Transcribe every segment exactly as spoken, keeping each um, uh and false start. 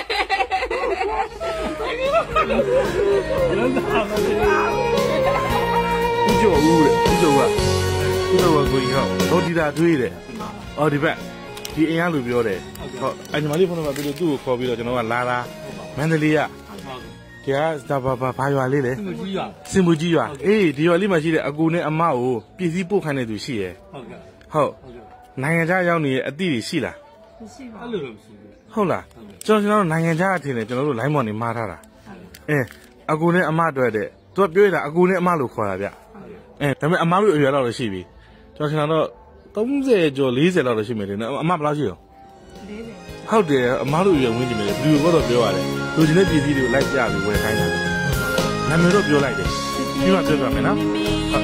叫我的，叫我，叫我过以后，到地大堆的，哦，对吧？ဒီအင်အားလို့ပြောတယ်ဟုတ်အညီမလေးဖုန်းနံပါတ်ပြီးတော့သူ့ကိုခေါ်ပြီးတော့ကျွန်တော်ကလာတာမန္တလေးကကျာဒါဘာဘာဘာရွာလေးလေစင်မကြီးရွာစင်မကြီးရွာအေးဒီရွာလေးမှာရှိတဲ့အကူနဲ့အမကိုပြည်စည်းပို့ခိုင်းတဲ့သူရှိရဲ့ဟုတ်ကဲ့ဟုတ်နိုင်ငံခြားရောက်နေတဲ့အသည့်တွေရှိလားမရှိပါဘူးအဲ့လိုတော့မရှိဘူးဟုတ်လားကျွန်တော်ကျွန်တော်နိုင်ငံခြားအထင်တယ်ကျွန်တော်တို့ line ပေါ်နေမှားထားတာအဲအကူနဲ့အမတွေ့တဲ့သူကပြောရတာအကူနဲ့အမလို့ခေါ်တာဗျအဲဒါပေမဲ့အမတို့အရွယ်တော့ရှိပြီကျွန်တော်ကျွန်တော်တော့30ကျော်40လောက်တော့ရှိမယ်လေနော်အမဘယ်လောက်ရှိရော40ဟုတ်တယ်အမတို့ရဝင်ကြည့်မယ်လေဘယ်လိုကတော့ပြောရတယ်လူချင်းတဲ့ပြည်စည်းတွေကိုလိုက်ပြပြီးဝယ်ခိုင်းတာနာမည်တော့ပြောလိုက်တယ်ပြီးမှပြောပြမယ်နော်ဟုတ်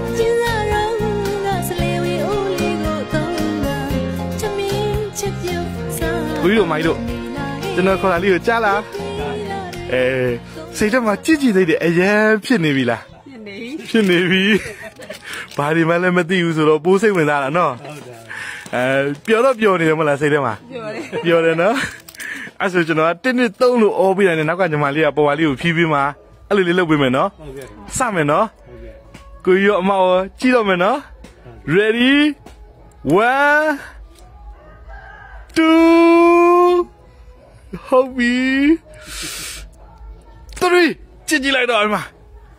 ကိုကြီးတို့မိုင်းတို့ကျွန်တော်ခေါ်လာလေးကိုကြားလားအဲစိတ်ထဲမှာကြည်ကြည်သေးတယ်အရင်ဖြစ်နေပြီလားဖြစ်နေဖြစ်နေပြီဘာဒီမှလည်းမသိဘူးဆိုတော့ပိုးစိတ်ဝင်စားတာနော်အဲပျော်တော့ပျော်နေတယ်မလားစိတ်ထဲမှာပျော်တယ်ပျော်တယ်နော်အဲ့ဆိုကျွန်တော်ကတစ်နှစ်သုံးလို့အော်ပြီးတယ်နောက်ကညီမလေးကပေါ်ဝါလေးကိုဖြီးပြီးမှအဲ့လိုလေးလုပ်ပေးမယ်နော်ဟုတ်ကဲ့စမယ်နော်ကိုကြီးရောအမရောကြည့်တော့မယ်နော် ready one two ဟုတ်ပြီ three ကြည့်ကြည့်လိုက်တော့အမအာ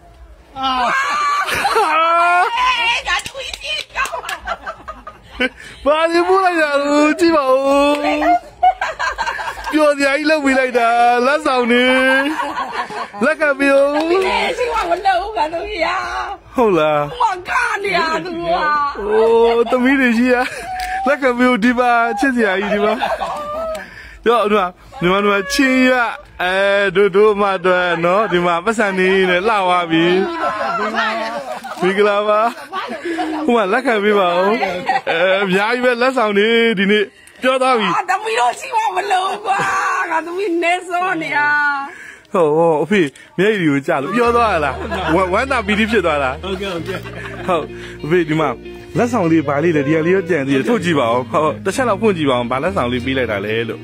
ဘာဒီဘူးလိုက်တာလို့ကြည့်ပါဦးပြောစရာကြီးလုပ်ပြီးလိုက်တာလက်ဆောင်နေလက်ကပြောရှိမမလို့ကတော့ရဟုတ်လားမကနေရသူကအိုးသမီးတွေရှိရလက်ကပြောဒီပါချစ်စရာကြီးဒီပါတော့ဒီမှာဒီမှာဒီမှာချင်းရအဲတို့တို့မှတော့နော်ဒီမှာပတ်စံနေနဲ့လှသွားပြီမင်္ဂလာပါဟိုမှာလက်ခံပေးပါဦးအဲအများကြီးပဲလက်ဆောင်နေဒီနေ့ပြောသွားပြီသမီးတို့ရှိမမလို့ကွာငါသမီးနေစောနေရဟုတ်ဟုတ်အဖေမျက်ရည်ကိုကြာလို့ပြောသွားလားဝမ်းသာပီတိဖြစ်သွားလားဟုတ်ကဲ့ဟုတ်ကဲ့ဟုတ်အဖေဒီမှာလက်ဆောင်လေးဗာလေးလေဒီဟာလေးရောကြံသေးတယ်ထုတ်ကြည့်ပါဦးဟုတ်တစ်ချက်လောက်ဖွင့်ကြည့်ပါဦးဗာလက်ဆောင်လေးပေးလိုက်တာလေလို့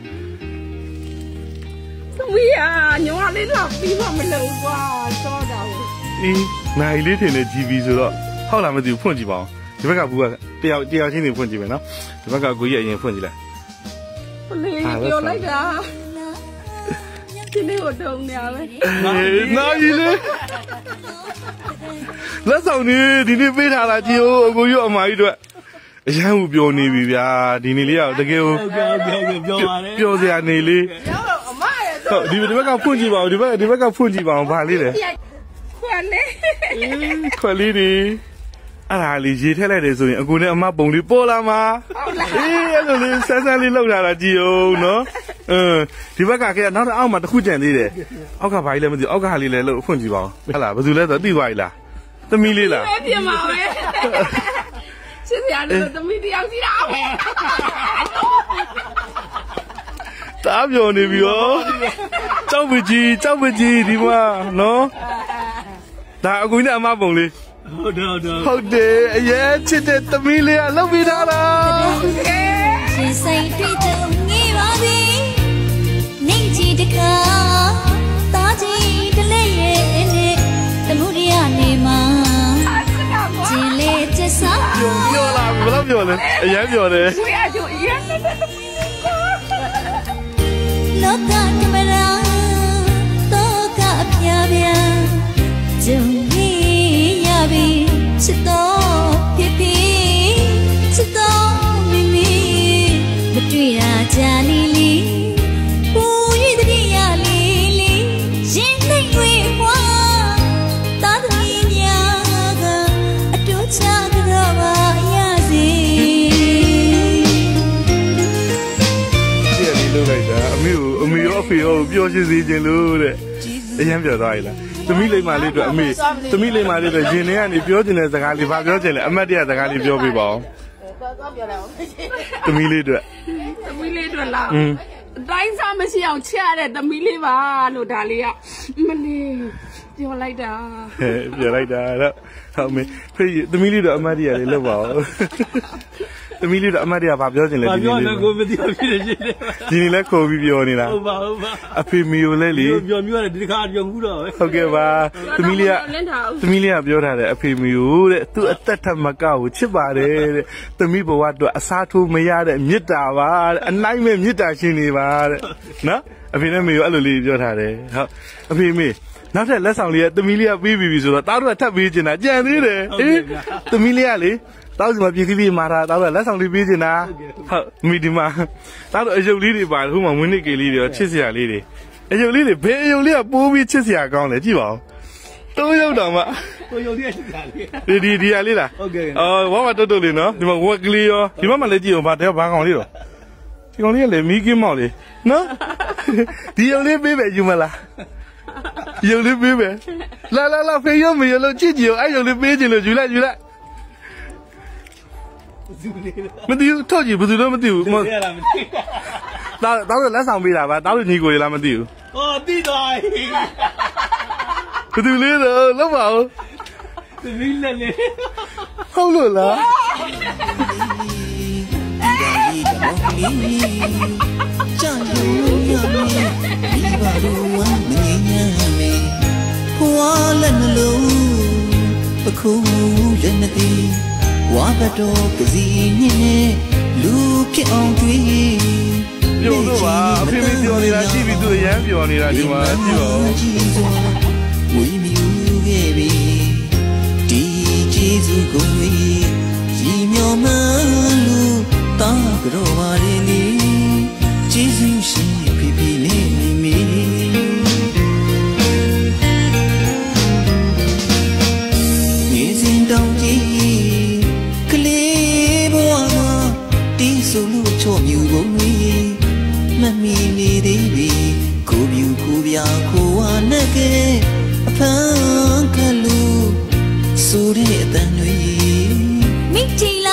သမီးอ่ะညောလေးလောက်ပြီးမှမလို့ကွာစောတာကိုအေးနိုင်လေးထင်နေ ဂျီ ဘီ ဆိုတော့ဟုတ်လားမသိဘူးဖွင့်ကြည့်ပါဦးဒီဘက်ကဘူးကတယောက်တယောက်ချင်းနေဖွင့်ကြည့်မယ်နော်ဒီဘက်ကကိုကြီးအရင်ဖွင့်ကြည့်လိုက်လေးပြောလိုက်တာဒီနေ့တော့တုံနေရပဲနိုင်လေလက်ဆောင်နေဒီနေ့ပေးထားတာကြည့်ဦးအကိုကြီးအမကြီးတို့အရန်ကိုပြောနေပြီဗျာဒီနေ့လေးကတကယ်ကိုပြောပြောပြောပါတယ်ပြောစရာနေလေးဟုတ်ဒီဒီဘက်ကဖွင့်ကြည့်ပါဦးဒီဘက်ကဒီဘက်ကဖွင့်ကြည့်ပါအောင်ဗာလေးလေခွက်လေးခွက်လေးဒီအဲ့ဒါလေးရေထည့်လိုက်တယ်ဆိုရင်အကူနဲ့အမပုံလေးပေါ်လာမှာဟုတ်လားအေးအဲ့လိုလေးဆန်းဆန်းလေးလောက်လာတာကြည့်အောင်နော်အင်းဒီဘက်ကကဲနောက်တော့အောက်မှာတစ်ခုကြံသေးတယ်အောက်ကဘာကြီးလဲမသိဘူးအောက်ကဟာလေးလဲလို့ဖွင့်ကြည့်ပါဦးဟုတ်လားဘယ်သူလဲဆိုသိသွားပြီလားသမီးလေးလားပြင်ပါပဲချစ်စရာလို့သမီးတယောက်စီတာတားပြောနေပြီရောကြောက်ပကြီးကြောက်ပကြီးဒီမှာနော်ဒါအကူနဲ့အမပုံလေးဟုတ်တယ်ဟုတ်တယ်အရေးချစ်တဲ့သမီးလေးကလှုပ်ပြီးသားလားရှင်စိတ်တွေ့သူငေးပါသည်နေချီတခါတာချီတလေးရဲ့နဲ့တမှုရနေမှာကျင်လေကျစားပြောပြောလာဘယ်လိုပြောလဲအရင်ပြောတယ်ဆွေအကျိုးအရင်နဲ့သမီးလောကကမရာတော့ကပြပြဂျုံကြီးရပြီချစ်တော့ဖြစ်ဖြစ်ချစ်တော့မိမိမတွေ့ရကြလီလီပူရည်တည်းရလီလီရင်သိွေဘွားတာသမီးများကအတူချကြတော့ပါရစေကြည့်ရလေးလုပ်လိုက်တာအမေကိုအမေရောအဖေရောပြောချင်စေခြင်းလို့တဲ့အရင်ပြောသွားရည်လားသမီးလိမ္မာလေးတို့အမေသမီးလိမ္မာလေးတို့ရင်ထဲကနေပြောချင်တဲ့စကားလေးဘာပြောချင်လဲအမတ်တရစကားလေးပြောပြပါဦးသွားပြောလိုက်အောင်သမီးလေးတို့သမီးလေးတို့လားအတိုင်းစားမရှိအောင်ချရတဲ့သမီးလေးပါလို့ဒါလေးကမလေးပြောလိုက်တာဟဲ့ပြောလိုက်တာတော့ဟုတ်မေဖေးသမီးလေးတို့အမတ်တရလေးလုပ်ပါဦးသမီးလေးတော့အမတ်တွေကဘာပြောချင်လဲဒီနေ့လေးပြောကိုမသိဘူးဖြစ်နေတယ်ဒီနေ့လဲခေါ်ပြီးပြောနေတာဟုတ်ပါဟုတ်ပါအဖေမီကိုလဲလေပြောပြောတယ်ဒီခါပြောမှုတော့ပဲဟုတ်ကဲ့ပါသမီးလေးကသမီးလေးကပြောထားတယ်အဖေမီကိုတဲ့သူ့အသက်ထက်မကကိုချစ်ပါတယ်တဲ့သမီးဘဝတော့အစားထိုးမရတဲ့မေတ္တာပါတဲ့အနိုင်မဲ့မေတ္တာရှင်နေပါတဲ့နော်အဖေနဲ့မေကိုအဲ့လိုလေးပြောထားတယ်ဟုတ်အဖေမေနောက်ထပ်လက်ဆောင်လေးကသမီးလေးကပြီးပြီဆိုတော့တားတို့ကထပ်ပေးချင်တာကြံသေးတယ်အေးသမီးလေးကလေတောက်စီမှာပြည်ကြီးလေးမှာတာတောက်လက်ဆောင်လေးပေးချင်တာဟုတ်မိဒီမှာတားတို့အယုတ်လေးတွေပါဟိုမှာဝင်းနစ်ကေလေးတွေချစ်စရာလေးတွေအယုတ်လေးတွေဘယ်အယုတ်လေးကပိုးပြီးချစ်စရာကောင်းလဲကြည့်ပါဦးသုံးယုတ်တောင်မှကိုယုတ်လေးချစ်စရာလေးဒီဒီဒီရလေးလားဟုတ်ကဲ့အော်ဝါမတုတ်တုတ်လေးနော်ဒီမှာဝက်ကလေးရောဒီမှာမှလည်းကြည့်အောင်ဗာတဲ့ဘာကောင်လေးတော့ဒီကောင်လေးကလည်းမီးကင်းမောက်လေးနော်ဒီယုတ်လေးပေးပဲယူမလားယုတ်လေးပေးပဲလာလာလာဖေးရုံမေလို့ကြည့်ကြည့်အဲ့ယုတ်လေးပေးချင်လို့ယူလိုက်ယူလိုက်မသိဘူးထောက်ကြည့်ဘယ်သူလည်းမသိဘူးမသိရလားမသိတောက်တောက်လက်ဆောင်ပေးတာပါတောက်ညီကိုရလားမသိဘူးဟောသိသွားပြီဘယ်သူလဲတော့လောက်ပါဦးသမီးလည်းလေဟုတ်လို့လားကြာလို့ရမယ်ဒီဘာလို့ဝမ်းမငြိမ်းမေဖွာလည်းနှလုံးပခုလည်းမသိဝါဘတော်ကစီညင်းလူဖြစ်အောင်တွေးပြောတော့ပါအဖေမပြောနေတာကြည့်ပြီးသူရမ်းပြောနေတာဒီမှာကြည့်ပါဝီမြူခဲ့ပြီဒီကျေးဇူးကိုရီမျောမှလူတာကြောပါရင်လေကျေးဇူးရှိဖိဖိလေးမိမိနေစဉ်တောင်းကြည့်ကလေးဘဝမှာတီးဆိုလို့ချော့မြူကုန်ပြီမမီနေသေးပြီကိုပြူကိုပြခိုးဝနဲ့ကဲအဖန်ကလူဆိုတဲ့အတန်တွေမိချီ